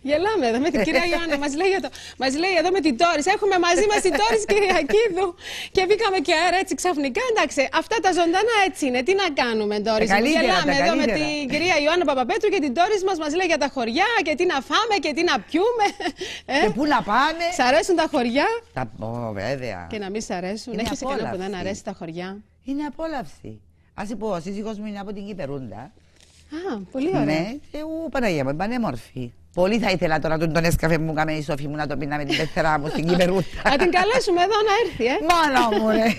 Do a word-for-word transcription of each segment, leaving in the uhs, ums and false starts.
Γελάμε εδώ με την κυρία Ιωάννα. Μας λέει, το... μας λέει εδώ με την Τόρις. Έχουμε μαζί μας την Τόρις Κυριακίδου. Και βγήκαμε και αέρα έτσι ξαφνικά. Εντάξει, αυτά τα ζωντανά έτσι είναι. Τι να κάνουμε, Τόρις. Ε, Γελάμε εδώ με την κυρία Ιωάννα Παπαπέτρου και την Τόρις μας. Μας λέει για τα χωριά και τι να φάμε και τι να πιούμε. Ε? Και πού να πάμε. Σ' αρέσουν τα χωριά. Τα... Oh, βέβαια. Και να μην σ' αρέσουν. Έχεις κανένα που δεν αρέσει τα χωριά. Είναι απόλαυση. Ας πω, ο σύζυγος μου είναι από την Κυπερούντα. Α, πολύ ωραία. Ναι, και ου, Παναγία μου, πανέμορφη. Πολύ θα ήθελα τώρα τον Νεσκαφέ που μου κάμε η Σόφη μου να το πίνα με την πεθερά μου στην Κυπερούντα. Να την καλέσουμε εδώ να έρθει, ε. Μόνο μου, ρε.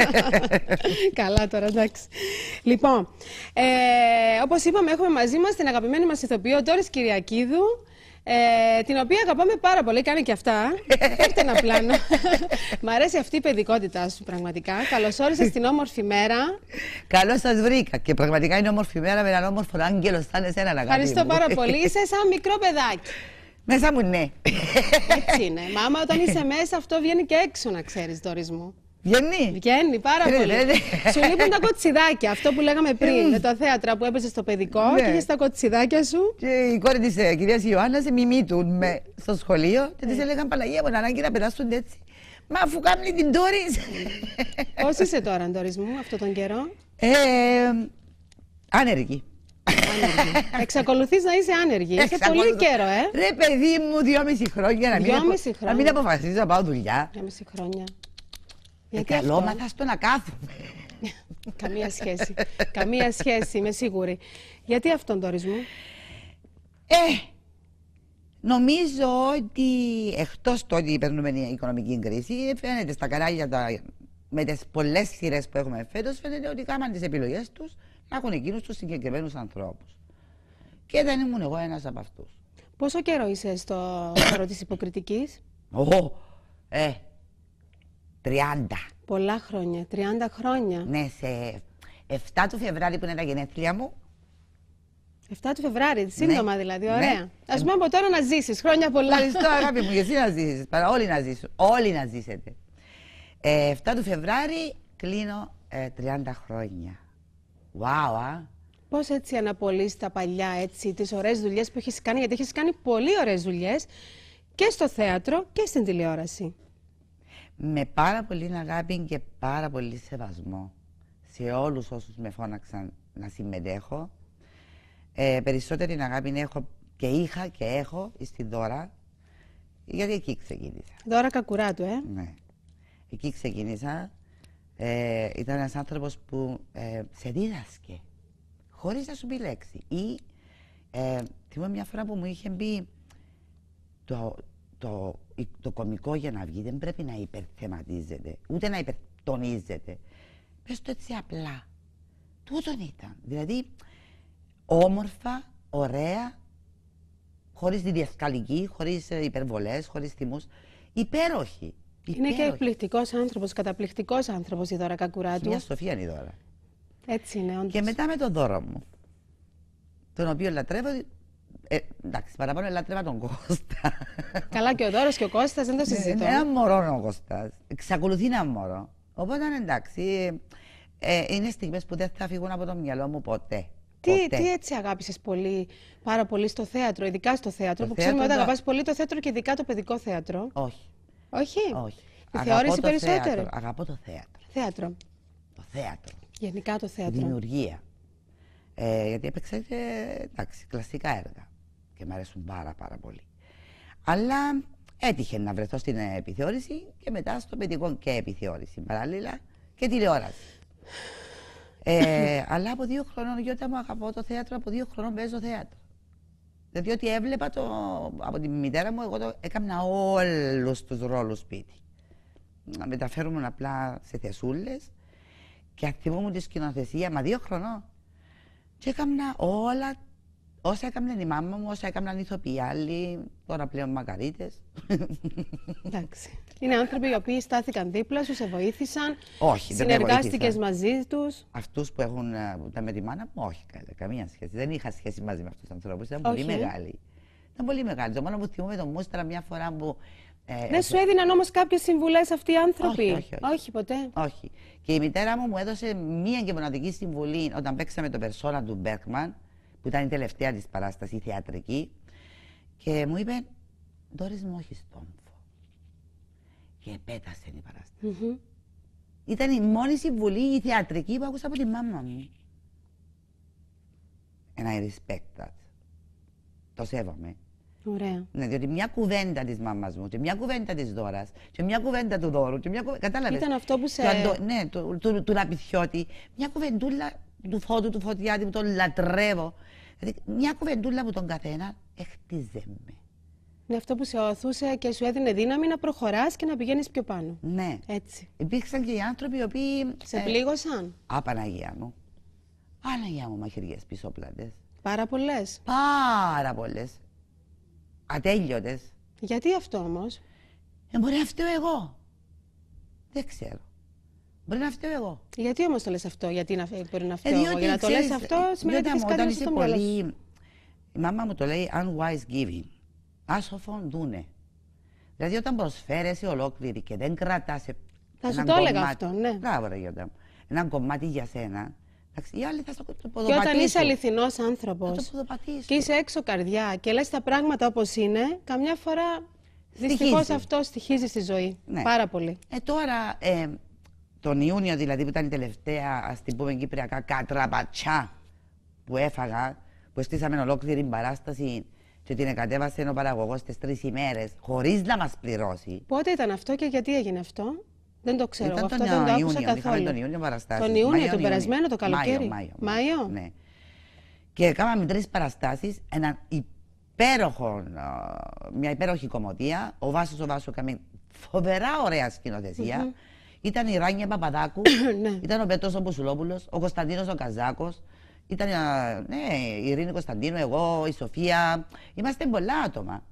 Καλά τώρα, εντάξει. Λοιπόν, ε, όπως είπαμε, έχουμε μαζί μας την αγαπημένη μας ηθοποιό Τόρις Κυριακίδου, ε, την οποία αγαπάμε πάρα πολύ, κάνει και αυτά. Έρχεται ένα πλάνο. Μ' αρέσει αυτή η παιδικότητά σου, πραγματικά. Καλώς όρισες στην όμορφη μέρα. Καλώς σας βρήκα. Και πραγματικά είναι όμορφη μέρα με έναν όμορφο άγγελο σαν εσένα, αγάπη μου. Ευχαριστώ πάρα πολύ. Είσαι σαν μικρό παιδάκι. Μέσα μου, ναι. Έτσι είναι. Μα άμα όταν είσαι μέσα, αυτό βγαίνει και έξω, να ξέρεις, Τόρις μου. Βγαίνει. Βγαίνει πάρα Ρε, πολύ. ρε, ρε. Σου λείπουν τα κοτσιδάκια, αυτό που λέγαμε πριν, με το θέατρο που έπαιζε στο παιδικό Ναι. και είχες τα κοτσιδάκια σου. Και η κόρη της ε, κυρίας Ιωάννας μιμήτουν με στο σχολείο και της έλεγαν Παναγία μου, ανάγκη να περάσουν έτσι. Μα αφού κάνει την Τόρις. Πώς είσαι τώρα, Τόρις μου, αυτόν τον καιρό? Ε, άνεργη. Άνεργη. Εξακολουθείς να είσαι άνεργη. Είσαι πολύ Εξακολουθώ. καιρό, ε. Ρε παιδί μου, δυόμιση χρόνια να μην, Δυόμιση απο- χρόνια. να μην αποφασίζω να πάω δουλειά. Για μισή χρόνια. Ε, Γιατί καλό, αυτό? μάθα στο να κάθομαι. Καμία σχέση. Καμία σχέση, είμαι σίγουρη. Γιατί αυτόν, Τόρις μου? Ε, νομίζω ότι εκτός το ότι παίρνουμε η οικονομική κρίση, φαίνεται στα κανάλια τα, με τις πολλές σειρές που έχουμε φέτος, φαίνεται ότι κάμαν τις επιλογές τους να έχουν εκείνους τους συγκεκριμένους ανθρώπους. Και δεν ήμουν εγώ ένας από αυτούς. Πόσο καιρό είσαι στο χώρο της υποκριτικής? Ω, ε, τριάντα. Πολλά χρόνια, τριάντα χρόνια. Ναι, σε εφτά του Φεβράρι που είναι τα γενέθλια μου. εφτά του Φεβράρι, σύντομα δηλαδή, Ναι. ωραία. Ας πούμε από τώρα να ζήσεις, χρόνια πολλά. Ευχαριστώ, αγάπη μου, και εσύ να ζήσεις. Παρά όλοι να ζήσουν. Όλοι να ζήσετε. Ε, εφτά του Φεβράρι κλείνω ε, τριάντα χρόνια. Wow, α. Πώς έτσι αναπολύεις τα παλιά, έτσι, τις ωραίες δουλειές που έχεις κάνει, γιατί έχεις κάνει πολύ ωραίες δουλειές και στο θέατρο και στην τηλεόραση. Με πάρα πολύ αγάπη και πάρα πολύ σεβασμό σε όλους όσους με φώναξαν να συμμετέχω. Ε, περισσότερη αγάπη έχω και είχα και έχω στην Δώρα, γιατί εκεί ξεκίνησα. Δώρα Κακουράτου, ε. Ναι. Εκεί ξεκίνησα. Ε, ήταν ένας άνθρωπος που ε, σε δίδασκε χωρίς να σου πει λέξη. Ή ε, θυμάμαι μια φορά που μου είχε πει το, το, το κωμικό για να βγει δεν πρέπει να υπερθεματίζεται, ούτε να υπερτονίζεται. Πες το έτσι απλά. Τούτον ήταν. Δηλαδή όμορφα, ωραία, χωρίς διδασκαλική, χωρίς υπερβολές, χωρίς θυμούς. Υπέροχη. Είναι και Υπέροχη. εκπληκτικός άνθρωπος, καταπληκτικός άνθρωπος η Δώρα Κακουράτου. Μια Σοφία είναι η Δώρα. Έτσι είναι, όντως. Και μετά με τον δώρο μου, τον οποίο λατρεύω. Ε, εντάξει, παραπάνω λατρεύα τον Κώστα. Καλά, και ο Δώρος και ο Κώστας δεν το συζητώ. Είναι ένα μωρό ο Κώστας. Εξακολουθεί να είναι μωρό. Οπότε εντάξει, ε, είναι στιγμές που δεν θα φύγουν από το μυαλό μου ποτέ. Τι, ποτέ. τι έτσι αγάπησες πολύ, πάρα πολύ στο θέατρο, ειδικά στο θέατρο, Το που ξέρουμε ότι θέατρο, αγαπάς πολύ το θέατρο και ειδικά το παιδικό θέατρο. Όχι. Όχι. Όχι. Η Αγαπώ θεώρηση το περισσότερο. θέατρο. Αγαπώ το θέατρο. Θέατρο. Το θέατρο. Γενικά το Η θέατρο. δημιουργία. Ε, γιατί έπαιξα και εντάξει, κλασικά έργα. Και μου αρέσουν πάρα πάρα πολύ. Αλλά έτυχε να βρεθώ στην επιθεώρηση και μετά στο παιδικό και επιθεώρηση παράλληλα και τηλεόραση. Ε, αλλά από δύο χρονών, γιατί μου αγαπώ το θέατρο, από δύο χρονών παίζω θέατρο. Διότι έβλεπα το, από τη μητέρα μου, εγώ το έκανα όλους τους ρόλους σπίτι. Να μεταφέρουμε απλά σε θεσούλες και θυμούμουν τη σκηνοθεσία, μα δύο χρονών. Και έκανα όλα, όσα έκαναν η μάμα μου, όσα έκαναν οι ηθοποιοί άλλοι, τώρα πλέον μακαρίτες. Εντάξει. Είναι άνθρωποι οι οποίοι στάθηκαν δίπλα σου, σε βοήθησαν. Όχι, δεν με συνεργάστηκες βοήθησαν. μαζί τους. Αυτούς που έχουν, ε, που ήταν με τη μάνα μου, όχι, κα- καμία σχέση. Δεν είχα σχέση μαζί με αυτούς τους ανθρώπους. Ήταν Όχι. πολύ μεγάλοι. Ήταν πολύ μεγάλοι. Το μόνο που θυμούμαι τον Μούστρα μια φορά που. Ε, Δεν σου έδιναν όμως κάποιες συμβουλές αυτοί οι άνθρωποι? Όχι, όχι, όχι. όχι ποτέ. Όχι. Και η μητέρα μου μου έδωσε μία και μοναδική συμβουλή όταν παίξαμε το περσόνα του Μπέρκμαν, που ήταν η τελευταία της παράσταση θεατρική. Και μου είπε, Ντόρις μου, όχι στόμφο. Και πέτασε η παράσταση. Mm-hmm. Ήταν η μόνη συμβουλή η θεατρική που άκουσα από τη μάμα μου. And I respect that. Το σέβομαι. Ωραία. Ναι, διότι μια κουβέντα της μάμας μου, και μια κουβέντα της Δώρας, και μια κουβέντα του Δώρου, και μια κουβέντα. Κατάλαβες. Ήταν αυτό που σε. Το, ναι, του, του, του Ραπιθιώτη, μια κουβεντούλα του Φώτου, του Φωτιάτη που τον λατρεύω. Δηλαδή, μια κουβεντούλα που τον καθένα έχτιζε με. Είναι αυτό που σε οθούσε και σου έδινε δύναμη να προχωράς και να πηγαίνεις πιο πάνω. Ναι. Έτσι. Υπήρξαν και οι άνθρωποι οι οποίοι. Σε πλήγωσαν. Α, Παναγία μου. Παναγία μου, μαχαιριές πισόπλατες. Πάρα πολλές. Πάρα πολλές. Ατέλειωτες. Γιατί αυτό όμως? Ε, μπορεί να φταίω εγώ. Δεν ξέρω. Μπορεί να φταίω εγώ. Γιατί όμως το λες αυτό, γιατί να, μπορεί να φταίω Ε, εγώ? Για να το λες αυτό σημαίνει ότι έχεις κάτι στο μυαλό σου. Η μάμα μου το λέει unwise giving. Άσοφον δούνε. Δηλαδή όταν προσφέρεσαι ολόκληρη και δεν κρατάς. Θα σου το έλεγα αυτό, ναι. Μπράβο, ρε Γιώτα μου. Ένα κομμάτι για σένα. Εντάξει, οι άλλοι θα στο ποδοπατήσουν. Και όταν είσαι αληθινός άνθρωπος και είσαι έξω καρδιά και λες τα πράγματα όπως είναι, καμιά φορά δυστυχώς αυτό στοιχίζει στη ζωή. Ναι. Πάρα πολύ. Ε, τώρα, ε, τον Ιούνιο δηλαδή που ήταν η τελευταία, ας την πούμε κυπριακά, κατραπατσιά που έφαγα, που στήσαμε ολόκληρη παράσταση και την εκατέβασε ο παραγωγός τις τρεις ημέρες, χωρίς να μας πληρώσει. Πότε ήταν αυτό και γιατί έγινε αυτό? Δεν το ξέρω. Ήταν αυτό τον δεν το Ιούνιο, άκουσα καθόλου. τον Ιούνιο παραστάσεις. Τον Ιούνιο, Μάιο, τον περασμένο, το καλοκαίρι. Μάιο, Μάιο. Μάιο. Ναι. Και κάναμε τρεις παραστάσεις, έναν υπέροχο, μια υπέροχη κομμωδία. Ο Βάσος ο Βάσος έκαμε φοβερά ωραία σκηνοθεσία. Mm-hmm. Ήταν η Ράνια Παπαδάκου, ναι. Ήταν ο Πέτρος ο Μπουσουλόπουλος, ο Κωνσταντίνος ο Καζάκος, ήταν ναι, η Ειρήνη Κωνσταντίνου, εγώ, η Σοφία. Είμαστε πολλά άτομα.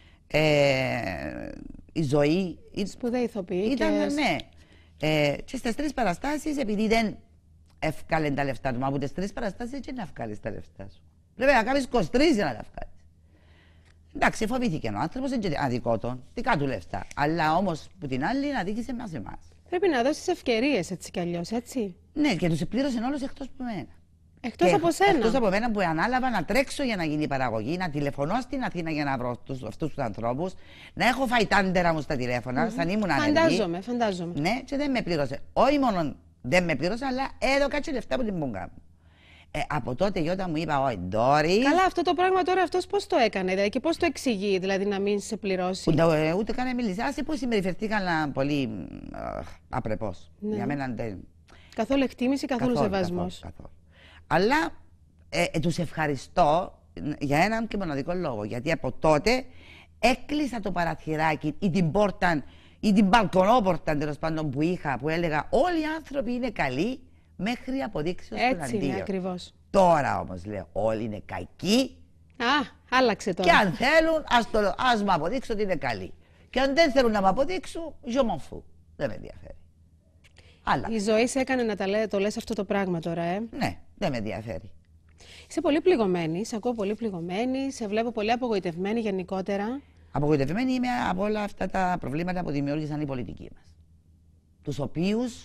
Ε, η ζωή. Σπουδαίοι ηθοποιοί. Ήταν, και... ναι. Ε, και στις τρεις παραστάσεις, επειδή δεν ευκάλεν τα λεφτά του, μα από τις τρεις παραστάσεις και να ευκάλεις τα λεφτά σου. Πρέπει να κάνεις είκοσι τρεις για να τα ευκάλεις. Εντάξει, φοβήθηκε ο άνθρωπος, δεν είναι αδικό τον, δικά του λεφτά. Αλλά όμως που την άλλη να δίκησε μας εμάς. Πρέπει να δώσεις ευκαιρίες έτσι κι αλλιώς, έτσι. Ναι, και τους πλήρωσαν όλους εκτός από μένα. Εκτός και από σένα. Εκτός από μένα που ανάλαβα να τρέξω για να γίνει η παραγωγή, να τηλεφωνώ στην Αθήνα για να βρω τους, αυτούς τους ανθρώπους, να έχω φάει τάντερα μου στα τηλέφωνα, mm-hmm. σαν ήμουν άνεργη. Φαντάζομαι, φαντάζομαι. Ναι, και δεν με πλήρωσε. Όχι μόνο δεν με πλήρωσε, αλλά έδωκα και λεφτά από την πούγκα μου. Ε, από τότε Γιώτα μου είπα, όχι, Ντόρι. Καλά, αυτό το πράγμα τώρα αυτός πώς το έκανε, δηλαδή, και πώς το εξηγεί, δηλαδή να μην σε πληρώσει. Ούτε, ούτε καν μίλησε. Άσε που συμπεριφερθήκαν πολύ απρεπώς. Ναι. Για μένα δεν. Καθόλου εκτίμηση, καθόλου, καθόλου σεβασμός. Καθόλου, καθόλου. Αλλά ε, ε, τους ευχαριστώ για έναν και μοναδικό λόγο. Γιατί από τότε έκλεισα το παραθυράκι ή την πόρτα ή την μπαλκονόπορτα τέλος πάντων που είχα, που έλεγα όλοι οι άνθρωποι είναι καλοί μέχρι αποδείξεις στον αντίο. Έτσι είναι ακριβώς. Τώρα όμως λέω όλοι είναι κακοί. Α, άλλαξε τώρα. Και αν θέλουν ας, το, ας μου αποδείξουν ότι είναι καλοί. Και αν δεν θέλουν να μου αποδείξουν, je m'en fous. Δεν με ενδιαφέρει. Αλλά. Η ζωή σε έκανε να τα λέ, το λες αυτό το πράγμα τώρα, ε. Ναι, δεν με ενδιαφέρει. Είσαι πολύ πληγωμένη, σε ακούω πολύ πληγωμένη, σε βλέπω πολύ απογοητευμένη γενικότερα. Απογοητευμένη είμαι από όλα αυτά τα προβλήματα που δημιούργησαν οι πολιτικοί μας. Τους οποίους,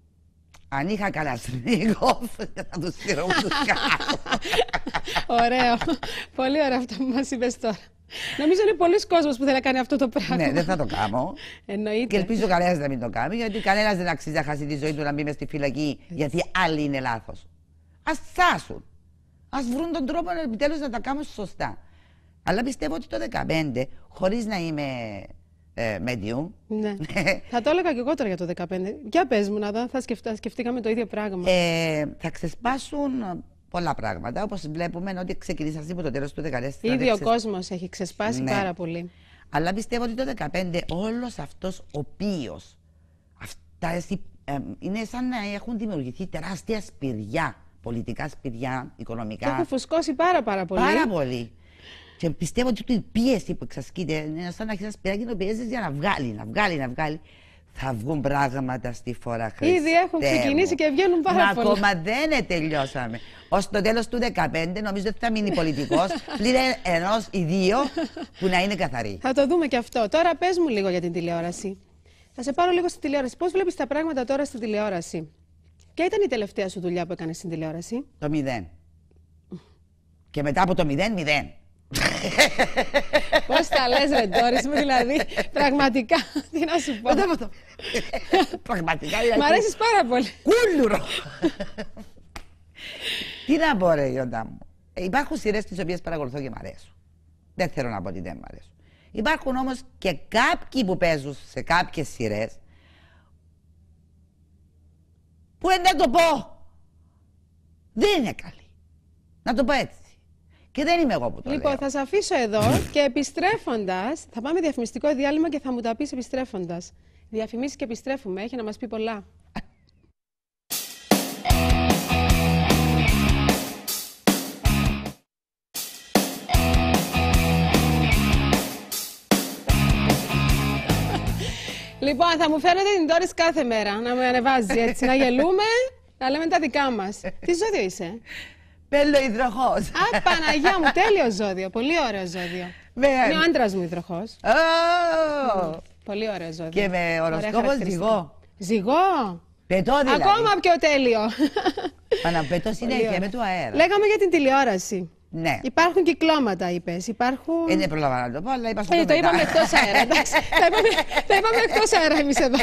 αν είχα Καλασνίκοφ, θα τους στείλω τους κάτω. Ωραίο. Πολύ ωραίο αυτό που μας είπες τώρα. Νομίζω είναι πολλοί κόσμος που θέλει να κάνει αυτό το πράγμα. Ναι, δεν θα το κάνω. Εννοείται. Και ελπίζω κανένας να μην το κάνει, γιατί κανένας δεν αξίζει να χάσει τη ζωή του να μπει μες στη φυλακή, έτσι. Γιατί άλλοι είναι λάθος. Ας τσάσουν. Ας βρουν τον τρόπο επιτέλους να τα κάνουν σωστά. Αλλά πιστεύω ότι το δεκαπέντε, χωρίς να είμαι ε, medium. Ναι. Θα το έλεγα και εγώ τώρα για το δεκαπέντε. Για πες μου να δω, θα σκεφτά, σκεφτήκαμε το ίδιο πράγμα. Ε, θα ξεσπάσουν πολλά πράγματα, όπως βλέπουμε ότι ξεκινήσαμε από το τέλος του δεκατέσσερα. Ήδη ο ξεσ... κόσμος έχει ξεσπάσει ναι. πάρα πολύ. Αλλά πιστεύω ότι το δεκαπέντε όλος αυτός ο οποίος, αυτά ε, είναι σαν να έχουν δημιουργηθεί τεράστια σπηριά, πολιτικά σπηριά, οικονομικά. Και έχουν φουσκώσει πάρα πάρα πολύ. Πάρα πολύ. Και πιστεύω ότι η πίεση που εξασκείται είναι σαν να έχει ένα σπηράκι το πιέζεις για να βγάλει, να βγάλει, να βγάλει. Θα βγουν πράγματα στη φορά, Χριστέ. Ήδη έχουν ξεκινήσει και βγαίνουν πάρα Μα πολλά. ακόμα δεν τελειώσαμε. Ως το τέλος του δεκαπέντε νομίζω ότι θα μείνει πολιτικός πλην ενός ή δύο που να είναι καθαρή. Θα το δούμε και αυτό. Τώρα πες μου λίγο για την τηλεόραση. Θα σε πάρω λίγο στη τηλεόραση. Πώς βλέπεις τα πράγματα τώρα στην τηλεόραση? Ποια ήταν η τελευταία σου δουλειά που έκανες στην τηλεόραση? Το μηδέν. Και μετά από το μηδέν, μηδέν. Πώς τα λες ρε Ντόρις μου, δηλαδή, πραγματικά, τι να σου πω. Πραγματικά. Μ' αρέσεις πάρα πολύ. Κούλουρο. Τι να πω ρε Γιώτα μου. Υπάρχουν σειρές τις οποίες παρακολουθώ και μ' αρέσουν. Δεν θέλω να πω ότι δεν μ' αρέσουν. Υπάρχουν όμως και κάποιοι που παίζουν σε κάποιες σειρές που δεν να το πω. Δεν είναι καλή. Να το πω έτσι. Και δεν είμαι εγώ που το Λοιπόν, λέω. θα σε αφήσω εδώ και επιστρέφοντας, θα πάμε διαφημιστικό διάλειμμα και θα μου τα πεις επιστρέφοντας. Διαφημίσεις και επιστρέφουμε, έχει να μας πει πολλά. Λοιπόν, θα μου φέρετε την Ντόρις κάθε μέρα να με ανεβάζει έτσι, να γελούμε, να λέμε τα δικά μας. Τι ζώδιο είσαι? Πέλο υδροχός. Α, Παναγιά μου, τέλειο ζώδιο. Πολύ ωραίο ζώδιο. Με... Είναι ο άντρας μου υδροχός. Oh! Mm, πολύ ωραίο ζώδιο. Και με οροσκόπο ζυγό. Ζυγό. Πετώ δηλαδή. Ακόμα πιο τέλειο. Παναπετώ συνέχεια με του αέρα. Λέγαμε για την τηλεόραση. Ναι. Υπάρχουν κυκλώματα, είπες. Υπάρχουν... Ε, δεν προλάβα να το πω, αλλά είπα στο ε, το το μετά. είπαμε εκτός αέρα, εντάξει. τα, είπαμε, τα είπαμε εκτός αέρα εμείς εδώ.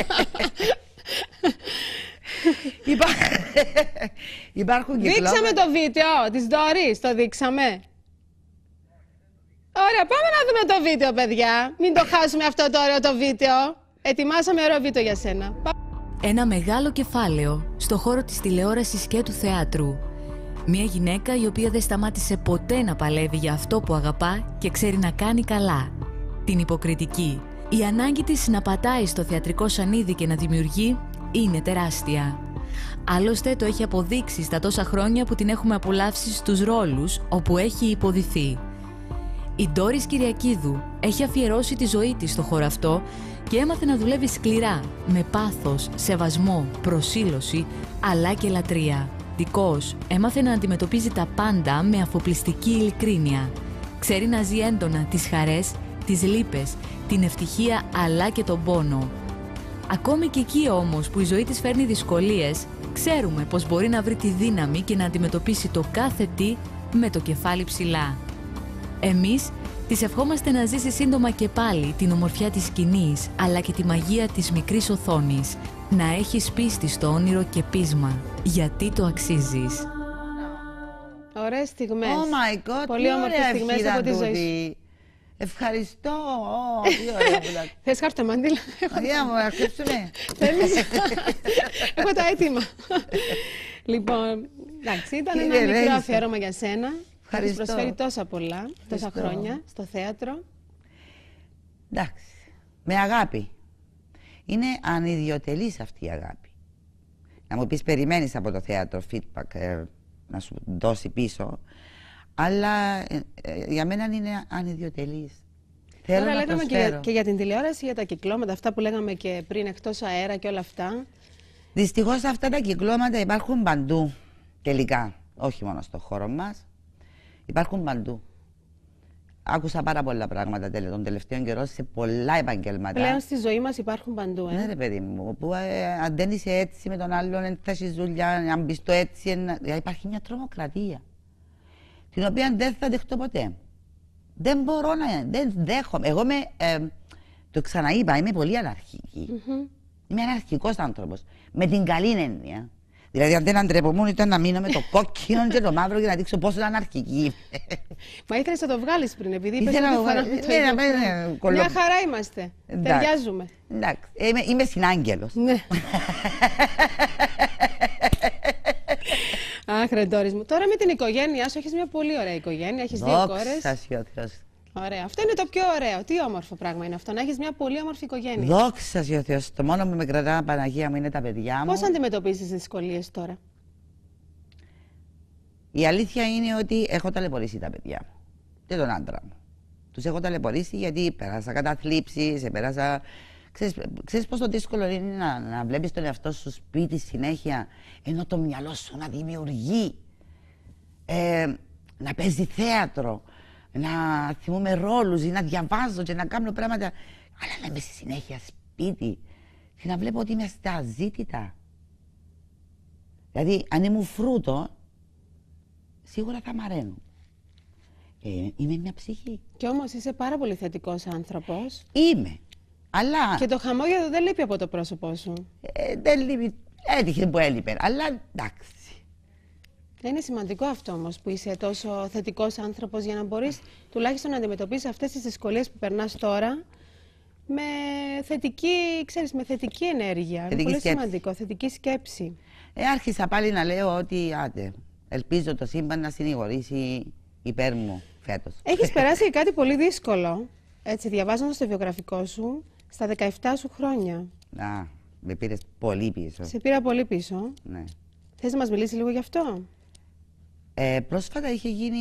Υπά... Υπάρχουν κυκλώματα. Δείξαμε το βίντεο της Ντόρις, το δείξαμε. Ωραία, πάμε να δούμε το βίντεο, παιδιά. Μην το χάσουμε αυτό το ωραίο το βίντεο. Ετοιμάσαμε ωραίο βίντεο για σένα. Ένα μεγάλο κεφάλαιο στο χώρο της τηλεόρασης και του θεάτρου. Μια γυναίκα η οποία δεν σταμάτησε ποτέ να παλεύει για αυτό που αγαπά και ξέρει να κάνει καλά. Την υποκριτική. Η ανάγκη της να πατάει στο θεατρικό σανίδι και να δημιουργεί είναι τεράστια. Άλλωστε το έχει αποδείξει στα τόσα χρόνια που την έχουμε απολαύσει στους ρόλους όπου έχει υποδηθεί. Η Ντόρις Κυριακίδου έχει αφιερώσει τη ζωή της στο χώρο αυτό και έμαθε να δουλεύει σκληρά, με πάθος, σεβασμό, προσήλωση, αλλά και λατρεία. Δικός, έμαθε να αντιμετωπίζει τα πάντα με αφοπλιστική ειλικρίνεια. Ξέρει να ζει έντονα τις χαρές, τις λύπες, την ευτυχία αλλά και τον πόνο. Ακόμη και εκεί όμως που η ζωή της φέρνει δυσκολίες, ξέρουμε πως μπορεί να βρει τη δύναμη και να αντιμετωπίσει το κάθε τι με το κεφάλι ψηλά. Εμείς της ευχόμαστε να ζήσει σύντομα και πάλι την ομορφιά της σκηνής, αλλά και τη μαγεία της μικρής οθόνης. Να έχεις πίστη στο όνειρο και πείσμα, γιατί το αξίζεις. Ωραίες στιγμές. Oh my God, πολύ όμορφες στιγμές από τη ζωή σου. Ευχαριστώ. Oh, τι ωραία που τα... Θες χαρτομάντιλα? Αγία μου, να κλέψουνε. Έχω τα έτοιμα. Λοιπόν, εντάξει, ήταν ένα μικρό αφιέρωμα για σένα. Έχεις προσφέρει τόσα πολλά, τόσα χρόνια στο θέατρο. Εντάξει, με αγάπη. Είναι ανιδιοτελής αυτή η αγάπη. Να μου πεις περιμένεις από το θέατρο feedback, ε, να σου δώσει πίσω, αλλά ε, ε, για μένα είναι ανιδιοτελής. Θέλω Τώρα να λέγαμε και προσφέρω. για, και για την τηλεόραση, για τα κυκλώματα, αυτά που λέγαμε και πριν εκτός αέρα και όλα αυτά. Δυστυχώς αυτά τα κυκλώματα υπάρχουν παντού, τελικά, όχι μόνο στο χώρο μας. Υπάρχουν παντού. Άκουσα πάρα πολλά πράγματα τον τελευταίο καιρό σε πολλά επαγγέλματα. Πλέον στη ζωή μας υπάρχουν παντού, ε. Ναι, ρε παιδί μου. Που, ε, αν δεν είσαι έτσι με τον άλλον, δεν θα έχεις δουλειά. Αν μπεις το έτσι, εν... υπάρχει μια τρομοκρατία. Την οποία δεν θα δεχτώ ποτέ. Δεν μπορώ να. Δεν δέχομαι. Εγώ είμαι. Ε, το ξαναείπα, είμαι πολύ αναρχική. Mm-hmm. Είμαι αναρχικός άνθρωπος. Με την καλή έννοια. Δηλαδή, αν δεν αντρεπομούν, ήταν να μείνω με το κόκκινο και το μαύρο για να δείξω πόσο αναρχική. Μα ήθελες να το βγάλεις πριν, επειδή είπες ότι φοράμε το ίδιο. Μια χαρά είμαστε. Ταιριάζουμε. Εντάξει, είμαι, είμαι συνάγγελος. Ναι. Αχ, ρε Ντόρις μου. Τώρα με την οικογένειά σου έχεις μια πολύ ωραία οικογένεια. Έχεις δύο κόρες. Δόξα. Ωραία. Αυτό είναι το πιο ωραίο. Τι όμορφο πράγμα είναι αυτό, να έχεις μια πολύ όμορφη οικογένεια. Δόξα τω Θεώ. Το μόνο που με κρατά, Παναγία μου, είναι τα παιδιά μου. Πώς αντιμετωπίζεις τις δυσκολίες τώρα? Η αλήθεια είναι ότι έχω ταλαιπωρήσει τα παιδιά μου και τον άντρα μου. Τους έχω ταλαιπωρήσει γιατί πέρασα καταθλίψεις, πέρασα. Ξέρεις, ξέρεις πόσο δύσκολο είναι να, να βλέπεις τον εαυτό σου σπίτι συνέχεια, ενώ το μυαλό σου να δημιουργεί, ε, να παίζει θέατρο, να θυμούμαι ρόλους ή να διαβάζω και να κάνω πράγματα, αλλά να είμαι στη συνέχεια σπίτι και να βλέπω ότι είμαι στα αζήτητα. Δηλαδή, αν ήμουν φρούτο, σίγουρα θα μ' αραίνουν. Ε, είμαι μια ψυχή. Κι όμως είσαι πάρα πολύ θετικός άνθρωπος. Είμαι. Αλλά. Και το χαμόγελο δεν λείπει από το πρόσωπό σου. Ε, δεν λείπει. Έτυχε που έλειπε. Αλλά εντάξει. Είναι σημαντικό αυτό όμως που είσαι τόσο θετικός άνθρωπος για να μπορείς τουλάχιστον να αντιμετωπίσεις αυτές τις δυσκολίες που περνάς τώρα με θετική, ξέρεις, με θετική ενέργεια. Θετική Είναι πολύ σκέψη. σημαντικό, θετική σκέψη. Ε, άρχισα πάλι να λέω ότι άντε, ελπίζω το σύμπαν να συνηγορήσει υπέρ μου φέτος. Έχεις περάσει κάτι πολύ δύσκολο, έτσι, διαβάζοντας το βιογραφικό σου, στα δεκαεπτά σου χρόνια. Α, με πήρες πολύ πίσω. Σε πήρα πολύ πίσω. Ναι. Θες να μας μιλήσεις λίγο γι' αυτό? Ε, πρόσφατα είχε γίνει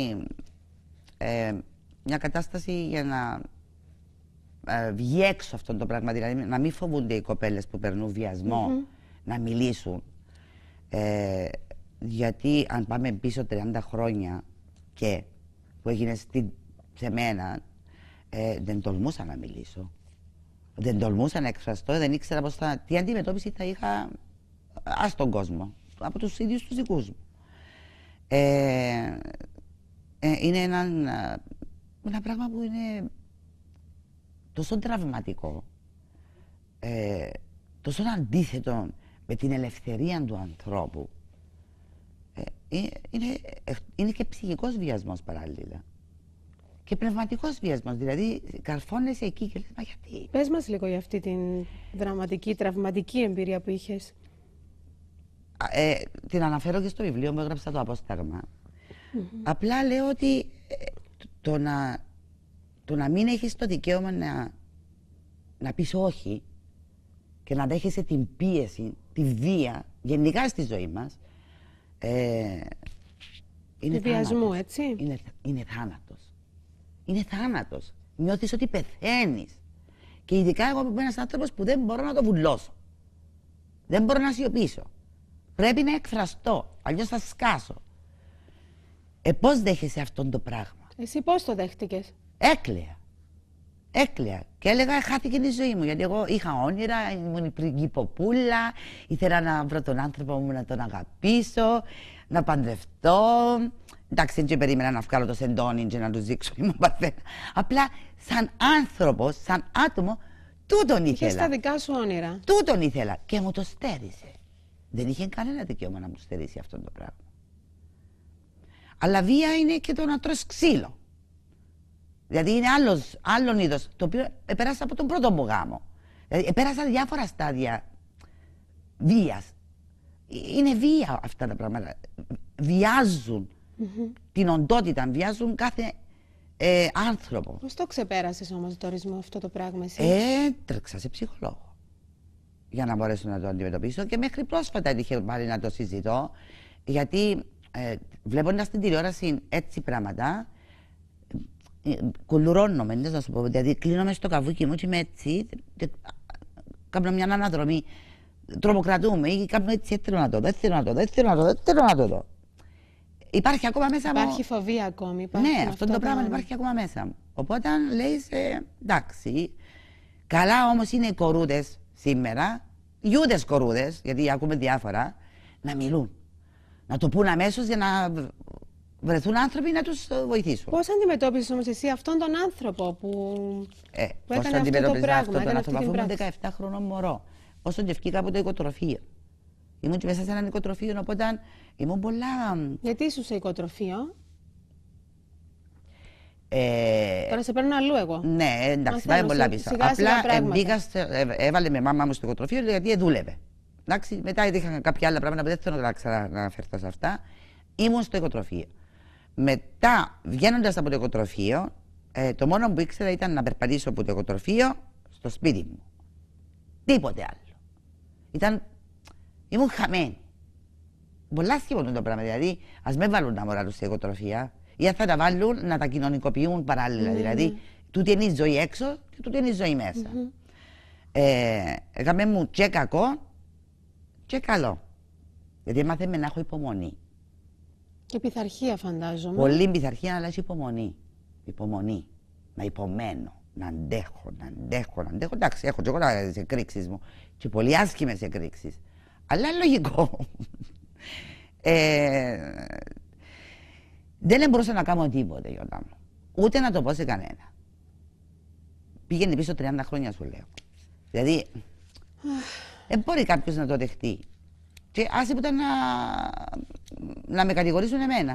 ε, μια κατάσταση για να ε, βγει έξω αυτό το πράγμα, δηλαδή να μην φοβούνται οι κοπέλες που περνούν βιασμό mm-hmm. να μιλήσουν. Ε, γιατί αν πάμε πίσω τριάντα χρόνια και που έγινε στη, σε μένα, ε, δεν τολμούσα να μιλήσω. Δεν τολμούσα να εκφραστώ, δεν ήξερα πώς θα, τι αντιμετώπιση θα είχα ας τον κόσμο, από τους ίδιους τους δικούς μου. Ε, ε, είναι ένα, ένα πράγμα που είναι τόσο τραυματικό, ε, τόσο αντίθετο με την ελευθερία του ανθρώπου. Ε, είναι, είναι και ψυχικός βιασμός παράλληλα. Και πνευματικός βιασμός, δηλαδή καρφώνεσαι εκεί και λες, μα γιατί. Πες μας λίγο για αυτή την δραματική, τραυματική εμπειρία που είχες. Ε, την αναφέρω και στο βιβλίο μου, έγραψα το απόσταγμα. Mm-hmm. Απλά λέω ότι ε, το, να, το να μην έχεις το δικαίωμα να, να πεις όχι και να δέχεσαι την πίεση, τη βία, γενικά στη ζωή μας, ε, είναι βιασμού, έτσι. Είναι, είναι θάνατος. Είναι θάνατος. Νιώθεις ότι πεθαίνεις. Και ειδικά εγώ είμαι ένας άνθρωπος που δεν μπορώ να το βουλώσω. Δεν μπορώ να σιωπήσω. Πρέπει να εκφραστώ, αλλιώς θα σκάσω. Ε, πώς δέχεσαι αυτό το πράγμα? Εσύ πώς το δέχτηκες? Έκλαια. Έκλαια. Και έλεγα, χάθηκε η ζωή μου. Γιατί εγώ είχα όνειρα, ήμουν η πριγκιποπούλα, ήθελα να βρω τον άνθρωπο μου να τον αγαπήσω, να παντρευτώ. Εντάξει, δεν περίμενα να βγάλω το σεντόνι και να του δείξω ήμουν παρθένα. Απλά, σαν άνθρωπος, σαν άτομο, τούτον ήθελα. Είχες τα δικά σου όνειρα. Τούτον ήθελα. Και μου το στέρισε. Δεν είχε κανένα δικαίωμα να μου στερήσει αυτό το πράγμα. Αλλά βία είναι και το να τρως ξύλο. Δηλαδή είναι άλλος, άλλον είδος, το οποίο επέρασα από τον πρώτο μου γάμο. Δηλαδή επέρασα διάφορα στάδια βίας. Είναι βία αυτά τα πράγματα. Βιάζουν mm-hmm. την οντότητα, βιάζουν κάθε ε, άνθρωπο. Πώς το ξεπέρασες όμως το ορισμό αυτό το πράγμα εσύ? Έτρεξα σε ψυχολόγο για να μπορέσω να το αντιμετωπίσω και μέχρι πρόσφατα έτυχε πάλι να το συζητώ, γιατί ε, βλέποντας την τηλεόραση έτσι πράγματα ε, κουλουρώνομαι, να σου πω, δηλαδή κλείνομαι στο καβούκι μου και είμαι έτσι και κάνω μια αναδρομή, τρομοκρατούμε ή κάνω έτσι, δεν θέλω να το δω, δεν θέλω να το δω, δεν θέλω να το δω, δεν θέλω να το δω. Υπάρχει ακόμα μέσα μου. Υπάρχει φοβία ακόμη. Υπάρχει ναι, αυτό, αυτό το πράγμα υπάρχει ακόμα μέσα μου. Οπότε λέει, ε, εντάξει, καλά όμως είναι οι κορούδες σήμερα, γιούδες κορούδες, γιατί ακούμε διάφορα, να μιλούν. Να το πούν αμέσως για να βρεθούν άνθρωποι να τους βοηθήσουν. Πώς αντιμετώπισες όμως εσύ αυτόν τον άνθρωπο που, ε, που έκανε αυτό το πράγμα? Αυτόν τον άνθρωπο, αφού ήμουν δεκαεπτά χρονών μωρό, όσο και βγήκα από το οικοτροφείο. Ήμουν και μέσα σε έναν οικοτροφείο, οπότε ήμουν πολλά. Γιατί ήσουν σε οικοτροφείο? Ε, Τώρα σε παίρνω αλλού εγώ. Ναι, εντάξει, πάει πολλά πίσω. Σιγά, σιγά απλά μπήκα, έβαλε με μάμα μου στο οικοτροφείο γιατί δούλευε. Εντάξει, μετά είχαν κάποια άλλα πράγματα που δεν θέλω να ξαναναφερθώ σε αυτά. Ήμουν στο οικοτροφείο. Μετά, βγαίνοντας από το οικοτροφείο, ε, το μόνο που ήξερα ήταν να περπατήσω από το οικοτροφείο στο σπίτι μου. Τίποτε άλλο. Ήταν. Ήμουν χαμένη. Πολλά σχεδόν το πράγμα. Δηλαδή, ας με βάλουν τα μωρά του στην οικοτροφία, ή αν θα τα βάλουν να τα κοινωνικοποιούν παράλληλα. Mm-hmm. Δηλαδή, τούτη είναι η ζωή έξω και τούτη είναι η ζωή μέσα. Mm-hmm. Ε, έκαμε μου και κακό και καλό. Γιατί έμαθε με να έχω υπομονή. Και πειθαρχία, φαντάζομαι. Πολύ πειθαρχία, αλλά έχει υπομονή. Υπομονή. Να υπομένω. Να αντέχω, να αντέχω, να αντέχω. Εντάξει, έχω και εγώ τις εκρήξεις μου. Και πολύ άσχημες εκρήξεις. Αλλά λογικό. ε, Δεν μπορούσα να κάνω τίποτε, Γιώτα μου. Ούτε να το πω σε κανένα. Πήγαινε πίσω τριάντα χρόνια, σου λέω. Δηλαδή, δεν μπορεί κάποιος να το δεχτεί. Και άσε που ήταν να, να με κατηγορήσουν εμένα.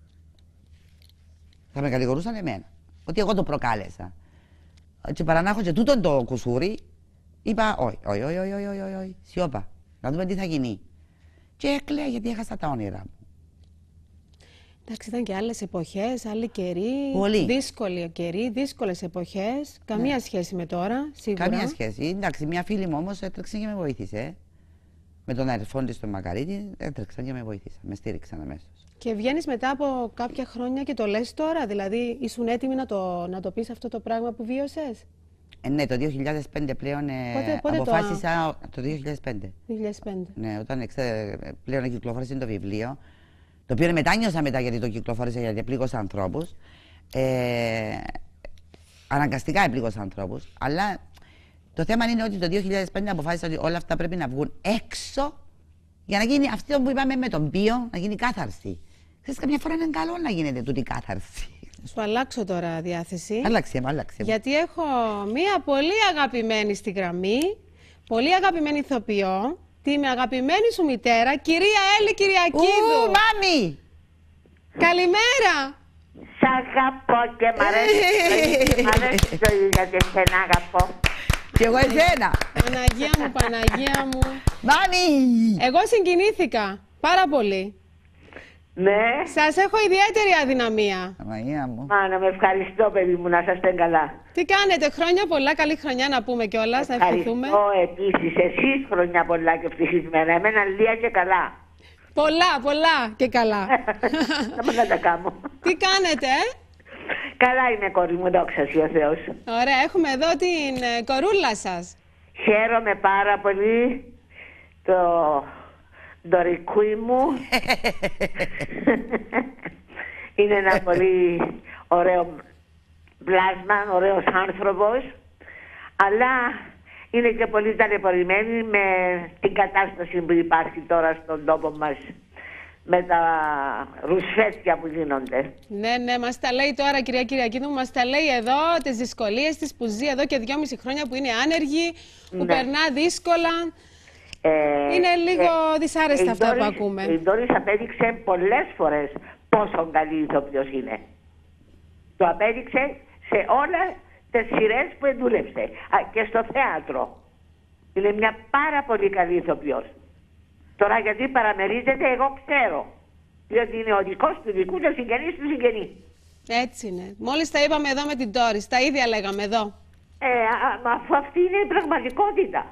Θα με κατηγορούσαν εμένα. Ότι εγώ το προκάλεσα. Και παρά να έχω και τούτον το κουσούρι, είπα όχι, όχι, όχι, όχι, όχι, όχι, όχι, σιώπα. Να δούμε τι θα γίνει. Και έκλαια γιατί έχασα τα όνειρά μου. Εντάξει, ήταν και άλλες εποχές, άλλοι καιροί. Πολύ. Δύσκολοι καιροί, δύσκολες εποχές. Καμία ναι. σχέση με τώρα, σίγουρα. Καμία σχέση. Εντάξει, μια φίλη μου όμως έτρεξε και με βοήθησε. Με τον αερφόν της στον Μακαρίτη, έτρεξαν και με βοήθησαν. Με στήριξαν αμέσως. Και βγαίνεις μετά από κάποια χρόνια και το λες τώρα, δηλαδή ήσουν έτοιμη να το, να το πεις αυτό το πράγμα που βίωσες? Ε, ναι, το δύο χιλιάδες πέντε πλέον ε, πότε, πότε αποφάσισα. Το... το δύο χιλιάδες πέντε. δύο χιλιάδες πέντε. Ναι, όταν εξε, πλέον κυκλοφόρησε το βιβλίο. Το οποίο μετάνιωσα μετά γιατί το κυκλοφόρησε, γιατί πλήγωσα ανθρώπους. Ε, αναγκαστικά επλήγωσα ανθρώπους. Αλλά το θέμα είναι ότι το δύο χιλιάδες πέντε αποφάσισα ότι όλα αυτά πρέπει να βγουν έξω για να γίνει αυτό που είπαμε με τον βίο, να γίνει κάθαρση. Ξέρεις, καμιά φορά είναι καλό να γίνεται τούτη κάθαρση. Σου αλλάξω τώρα διάθεση. Άλλαξε μου, άλλαξε μου. Γιατί έχω μία πολύ αγαπημένη στη γραμμή, πολύ αγαπημένη ηθοποιό, την αγαπημένη σου μητέρα, κυρία Έλλη Κυριακίδου. Ου, μάμι! Καλημέρα! Σ' αγαπώ και μ' αρέσει, μ' αρέσει η ζωή γιατί εσένα αγαπώ. Κι εγώ εσένα. Παναγία μου, Παναγία μου. Μάμι! Εγώ συγκινήθηκα πάρα πολύ. Ναι. Σας έχω ιδιαίτερη αδυναμία. Παναγία μου. Μάνα, με ευχαριστώ, παιδί μου, να είστε καλά. Τι κάνετε, χρόνια πολλά, καλή χρονιά να πούμε κιόλας, να ευχηθούμε. Ευχαριστώ επίσης, εσείς χρόνια πολλά και ευτυχισμένα. Εμένα λία και καλά. Πολλά, πολλά και καλά. Θα μπορώ να τα κάνω. Τι κάνετε, ε? Καλά είναι, κόρη μου, δόξα σοι ο Θεός. Ωραία, έχουμε εδώ την ε, κορούλα σας. Χαίρομαι πάρα πολύ. Το ντορικούι μου είναι ένα πολύ ωραίο πλάσμα, ωραίος άνθρωπος, αλλά είναι και πολύ ταλαιπωρημένη με την κατάσταση που υπάρχει τώρα στον τόπο μας, με τα ρουσφέτια που γίνονται. Ναι, ναι, μας τα λέει τώρα, κυρία Κυριακίδου, μας τα λέει εδώ, τις δυσκολίες της που ζει εδώ και δυόμιση χρόνια, που είναι άνεργη, που ναι. περνά δύσκολα. Ε, είναι λίγο ε, δυσάρεστα αυτά Doris, που ακούμε. Η Ντόρις απέδειξε πολλές φορές πόσο καλή ηθοποιός είναι. Το απέδειξε σε όλες τις σειρές που δούλεψε και στο θέατρο. Είναι μια πάρα πολύ καλή ηθοποιός. Τώρα γιατί παραμερίζεται, εγώ ξέρω. Διότι είναι ο δικός του δικού και ο συγγενής του συγγενή. Έτσι είναι. Μόλις τα είπαμε εδώ με την Ντόρις, τα ίδια λέγαμε εδώ. Ε, α, αφού αυτή είναι η πραγματικότητα.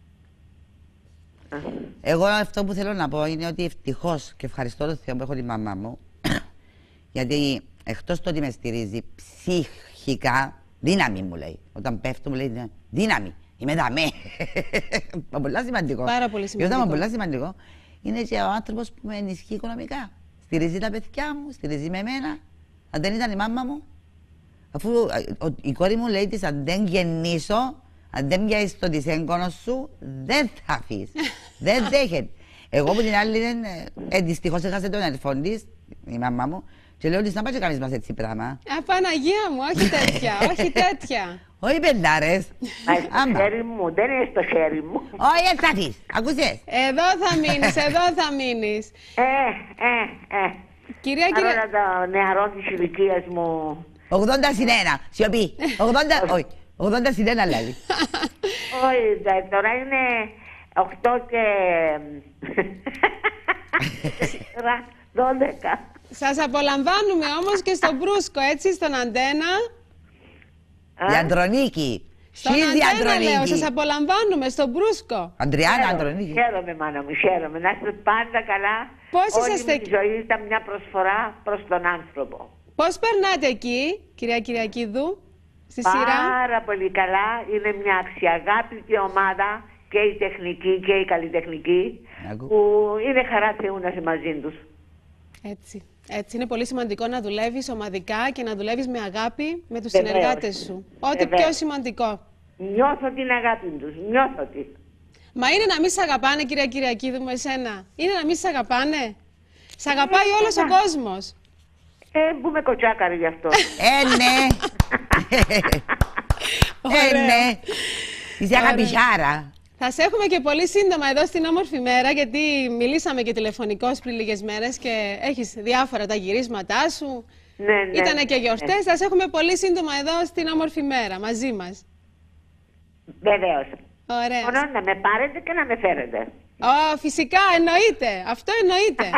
Εγώ αυτό που θέλω να πω είναι ότι ευτυχώς και ευχαριστώ τον Θεό που έχω τη μαμά μου, γιατί εκτός το ότι με στηρίζει ψυχικά, δύναμη μου λέει. Όταν πέφτω μου λέει δύναμη, είμαι δαμέ. Πολλά σημαντικό. Πάρα πολύ σημαντικό. Όταν πολλά σημαντικό είναι και ο άνθρωπος που με ενισχύει οικονομικά. Στηρίζει τα παιδιά μου, στηρίζει με εμένα. Αν δεν ήταν η μάμα μου, αφού η κόρη μου λέει της αν δεν γεννήσω, αν δεν πιάσεις το της έγκονος σου, δεν θα αφήσεις. Δεν δέχεται. Εγώ που την άλλη ε, δυστυχώς έχασε τον αδελφόν της, η μαμά μου, και λέω ότι να πάει και κάνεις μας έτσι πράγμα. Α, Παναγία μου, όχι τέτοια, όχι τέτοια. Όχι πεντάρες. Μα στο χέρι μου, δεν είναι στο χέρι μου. Όχι, έτσι θα αφήσεις. Ακούσες. Εδώ θα μείνεις, εδώ θα μείνεις. Ε, ε, ε. Κυρία, κυρία. Άρα το νεαρό της ηλικίας μου. ογδόντα συν ένα, σιωπή. ογδόντα, όχι. ογδόντα συν ένα λέει. Όχι, τώρα είναι οκτώ και δώδεκα. Σας απολαμβάνουμε όμως και στον Μπρούσκο, έτσι, στον Αντένα. Διαντρονίκη. Στον Αντένα λέω, σας απολαμβάνουμε, στον Μπρούσκο. Αντριάννα Αντρονίκη. Χαίρομαι, μάνα μου, χαίρομαι. Να είστε πάντα καλά. Πώς Όλη είσαστε μου η ζωή ήταν μια προσφορά προς τον άνθρωπο. Πώς περνάτε εκεί, κυρία Κυριακίδου, στη Πάρα σειρά? Πάρα πολύ καλά. Είναι μια αξιαγάπητη ομάδα και η τεχνική και η καλλιτεχνική, Άκου. που είναι χαρά Θεού να είσαι μαζί τους. Έτσι. Έτσι, είναι πολύ σημαντικό να δουλεύεις ομαδικά και να δουλεύεις με αγάπη με τους Βεβαίως. συνεργάτες σου. Ό,τι Βεβαίως. πιο σημαντικό. Νιώθω την αγάπη τους, νιώθω την. Μα είναι να μην σ' αγαπάνε, κυρία Κυριακίδου μου, εσένα? Είναι να μην σ' αγαπάνε? Σ' αγαπάει όλος ο κόσμος. Ε, μπούμε κοτσάκαρη γι' αυτό. Ε, ναι. Ε, ναι. Είσαι αγαπησάρα. Θα σε έχουμε και πολύ σύντομα εδώ στην όμορφη μέρα, γιατί μιλήσαμε και τηλεφωνικώς πριν λίγες μέρες και έχεις διάφορα τα γυρίσματά σου. Ναι, ναι. Ήτανε και γιορτές. Ναι. Θα σε έχουμε πολύ σύντομα εδώ στην όμορφη μέρα, μαζί μας. Βεβαίως. Ωραία. Μόνο να με πάρετε και να με φέρετε. Ω, φυσικά, εννοείται. Αυτό εννοείται.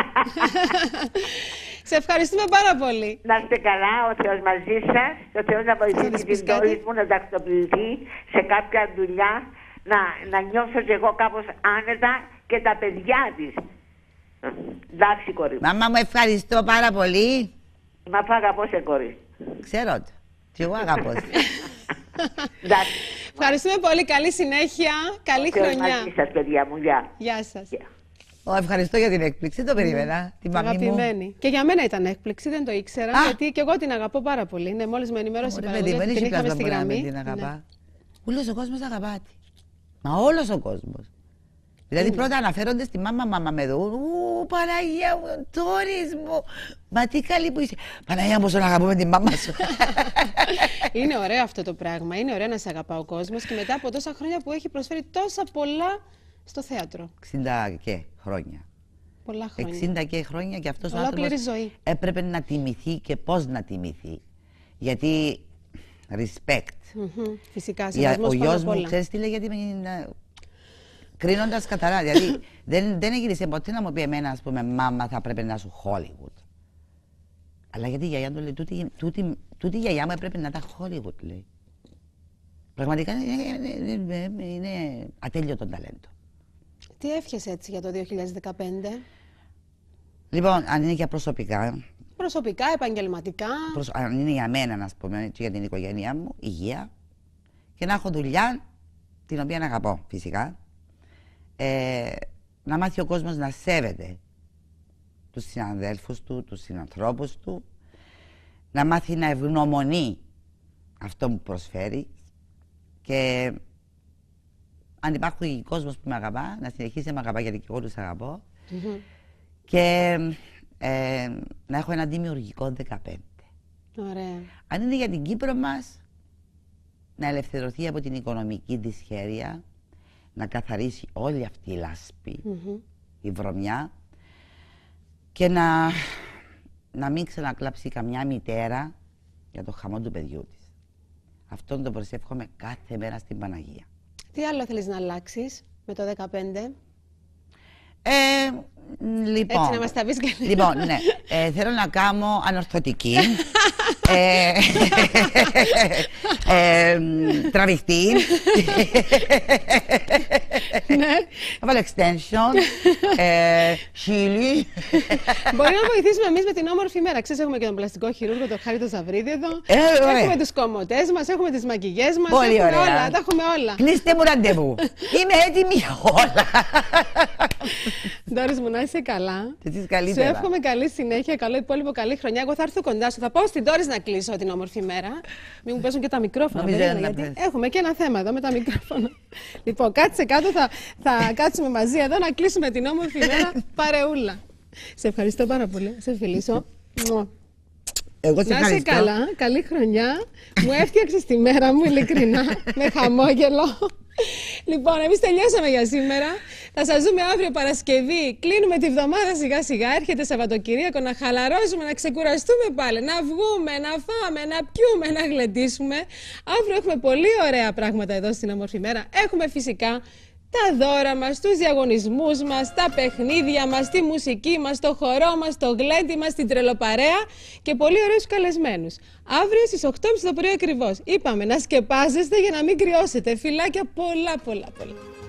Σε ευχαριστούμε πάρα πολύ. Να είστε καλά, ο Θεός μαζί σας. Ο Θεός να βοηθήσει την κόρη μου να τακτοποιηθεί σε κάποια δουλειά, να, να νιώσω και εγώ κάπως άνετα και τα παιδιά της. Εντάξει, κόρη μου. Μάμα μου, ευχαριστώ πάρα πολύ. Μα αφού αγαπώ σε, κόρη. Ξέρω το. Και εγώ αγαπώ. Εντάξει. Ευχαριστούμε πολύ. Καλή συνέχεια. Καλή Θεός χρονιά. μαζί σας, παιδιά μου. Γεια. Γεια σας. Γεια. Ω, ευχαριστώ για την έκπληξη. Το περίμενα. Την μαμή μου. Αγαπημένη. Και για μένα ήταν έκπληξη, δεν το ήξερα. Α! Γιατί και εγώ την αγαπώ πάρα πολύ. Ναι, μόλις με ενημέρωσε η Ωραία, παιδί, παραγωγή δεν ότι την έχει είχαμε πλάσμα στη μπορεί να γραμμή. μην την Ναι. αγαπά. Όλος ο κόσμος αγαπά τη. Μα όλος ο κόσμος. Δηλαδή πρώτα αναφέρονται στη μάμα, μάμα με δω. Ου, Παναγία μου, Τόρις μου. Μα τι καλή που είσαι. Παναγία μου, πόσο να αγαπούμε τη μάμα σου. Είναι ωραίο αυτό το πράγμα. Είναι ωραίο να σε αγαπά ο κόσμος και μετά από τόσα χρόνια που έχει προσφέρει τόσα πολλά στο θέατρο. εξήντα και χρόνια. Πολλά χρόνια. εξήντα και χρόνια και αυτός ο Ολόκληρη άνθρωπος ζωή. έπρεπε να τιμηθεί και πώς να τιμηθεί. Γιατί respect. Μμμ, φυσικά, Η- σεβασμός ο πάνω γιος απ' μου, όλα. ξέρεις τι λέει, γιατί με, κρίνοντας καθαρά. Δηλαδή δεν, δεν έγινε ποτέ να μου πει εμένα, ας πούμε, μάμα θα πρέπει να σου Hollywood. Αλλά γιατί η γιαγιά του λέει, τούτη, τούτη, τούτη η γιαγιά μου έπρεπε να τα Hollywood, λέει. Πραγματικά είναι, είναι, είναι, είναι ατέλειωτο ταλέντο. Τι εύχεσαι έτσι για το δύο χιλιάδες δεκαπέντε? Λοιπόν, αν είναι για προσωπικά, Προσωπικά, επαγγελματικά. προσ- αν είναι για μένα, να πούμε, και για την οικογένειά μου, υγεία και να έχω δουλειά την οποία να αγαπώ, φυσικά. Ε, να μάθει ο κόσμος να σέβεται τους συναδέλφους του, τους συνανθρώπους του, να μάθει να ευγνωμονεί αυτό που προσφέρει και αν υπάρχει κόσμος που με αγαπά, να συνεχίσει να με αγαπά, γιατί και εγώ τους αγαπώ. Μμμ. Και ε, να έχω ένα δημιουργικό δεκαπέντε. Ωραία. Αν είναι για την Κύπρο μας, να ελευθερωθεί από την οικονομική δυσχέρεια, να καθαρίσει όλη αυτή η λάσπη, Μμμ. η βρωμιά και να, να μην ξανακλάψει καμιά μητέρα για το χαμό του παιδιού της. Αυτόν το προσεύχομαι κάθε μέρα στην Παναγία. Τι άλλο θέλεις να αλλάξεις με το δεκαπέντε? Ε, λοιπόν, Έτσι να μας τα πεις και... λοιπόν, ναι, ε, θέλω να κάνω ανορθωτική, ε, ε, τραβηχτή, Ναι. να βάλω extension, ε, χείλη. Μπορεί να βοηθήσουμε εμείς με την όμορφη μέρα. Ξέρεις, έχουμε και τον πλαστικό χειρούργο, τον Χάρη το Ζαβρίδη εδώ. Ε, ωραία. Έχουμε τους κομμωτές μας, έχουμε τις μακιγιές μας. Πολύ έχουμε ωραία. όλα, τα έχουμε όλα. Κλείστε μου ραντεβού. Είμαι έτοιμη για όλα. Ντόρις μου, να είσαι καλά. Και εσείς Σου καλύτερα. εύχομαι καλή συνέχεια, καλό υπόλοιπο, καλή χρονιά. Εγώ θα έρθω κοντά σου. Θα πάω στην Ντόρις να κλείσω την όμορφη μέρα. Μην μου πέσουν και τα μικρόφωνα, Νομίζω περίμενε, να γιατί πες. έχουμε και ένα θέμα εδώ με τα μικρόφωνα. Λοιπόν, κάτσε κάτω, θα, θα κάτσουμε μαζί εδώ να κλείσουμε την όμορφη μέρα παρεούλα. Σε ευχαριστώ πάρα πολύ. Σε φιλήσω. Μουα. Εγώ σε Να είσαι ευχαριστώ. καλά, καλή χρονιά. Μου έφτιαξες τη μέρα μου, ειλικρινά, με χαμόγελο. Λοιπόν, εμείς τελειώσαμε για σήμερα. Θα σας δούμε αύριο Παρασκευή. Κλείνουμε τη βδομάδα σιγά σιγά. Έρχεται Σαββατοκυριακό να χαλαρώσουμε, να ξεκουραστούμε πάλι, να βγούμε, να φάμε, να πιούμε, να γλεντήσουμε. Αύριο έχουμε πολύ ωραία πράγματα εδώ στην όμορφη μέρα. Έχουμε φυσικά τα δώρα μας, τους διαγωνισμούς μας, τα παιχνίδια μας, τη μουσική μας, το χορό μας, το γλέντι μας, την τρελοπαρέα και πολύ ωραίους καλεσμένους. Αύριο στις οκτώ και μισή το πρωί ακριβώς. Είπαμε να σκεπάζεστε για να μην κρυώσετε. Φιλάκια πολλά πολλά πολλά.